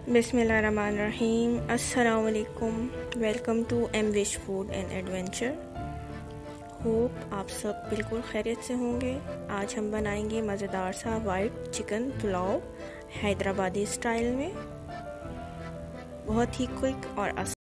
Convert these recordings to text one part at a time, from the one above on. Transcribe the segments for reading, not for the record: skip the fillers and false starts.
बिस्मिल्लाहिर्रहमानिर्रहीम। अस्सलाम वालेकुम। Welcome to M wish food and adventure. Hope आप सब बिल्कुल खैरियत से होंगे। आज हम बनाएंगे मज़ेदार सा white chicken pulao Hyderabadi style में, बहुत ही क्विक और आसान।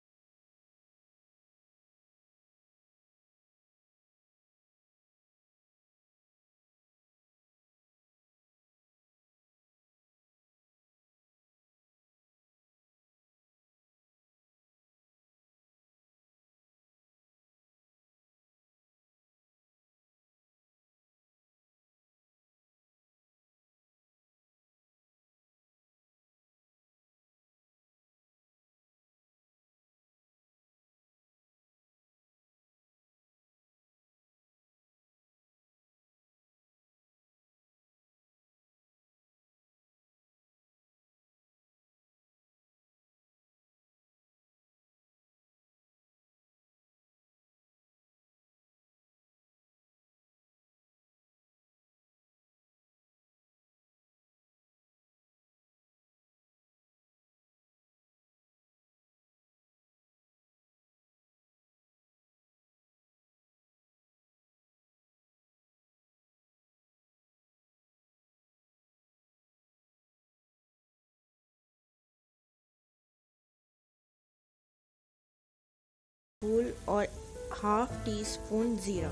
फूल और हाफ टी स्पून ज़ीरा।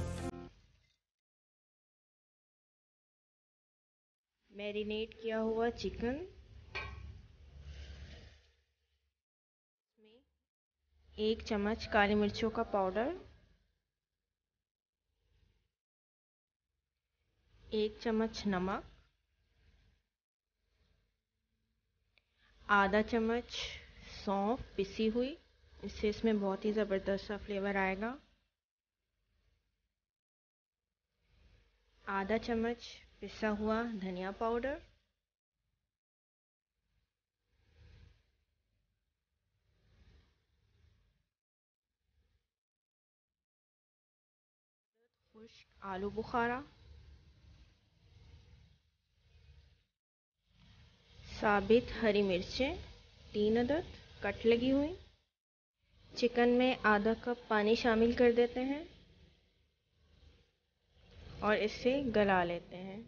मैरिनेट किया हुआ चिकन, एक चम्मच काली मिर्चों का पाउडर, एक चम्मच नमक, आधा चम्मच सौंफ पिसी हुई, इससे इसमें बहुत ही ज़बरदस्त सा फ्लेवर आएगा। आधा चम्मच पिसा हुआ धनिया पाउडर, खुश्क आलू बुखारा, साबित हरी मिर्चें 3 अदद कट लगी हुई। चिकन में आधा कप पानी शामिल कर देते हैं और इसे गला लेते हैं।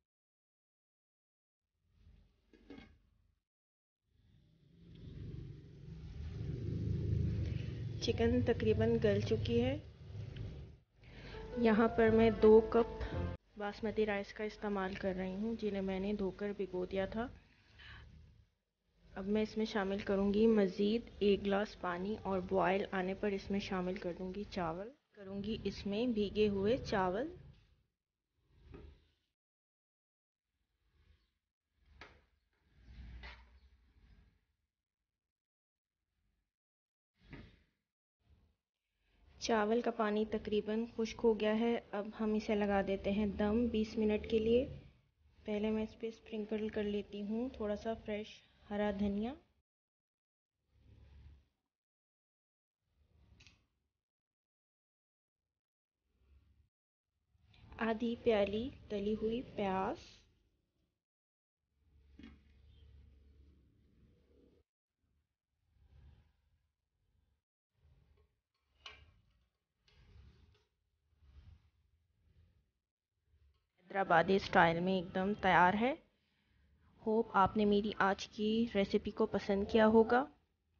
चिकन तकरीबन गल चुकी है। यहाँ पर मैं 2 कप बासमती राइस का इस्तेमाल कर रही हूँ, जिन्हें मैंने धोकर भिगो दिया था। अब मैं इसमें शामिल करूँगी मज़ीद 1 गिलास पानी और बॉयल आने पर इसमें शामिल कर दूँगी चावल। करूँगी इसमें भीगे हुए चावल। चावल का पानी तकरीबन खुश्क हो गया है। अब हम इसे लगा देते हैं दम 20 मिनट के लिए। पहले मैं इस पर स्प्रिंकल कर लेती हूँ थोड़ा सा फ्रेश हरा धनिया। आधी प्याली तली हुई प्याज, हैदराबादी स्टाइल में एकदम तैयार है। होप आपने मेरी आज की रेसिपी को पसंद किया होगा।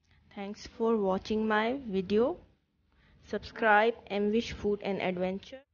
Thanks for watching my video. Subscribe M wish food and adventure.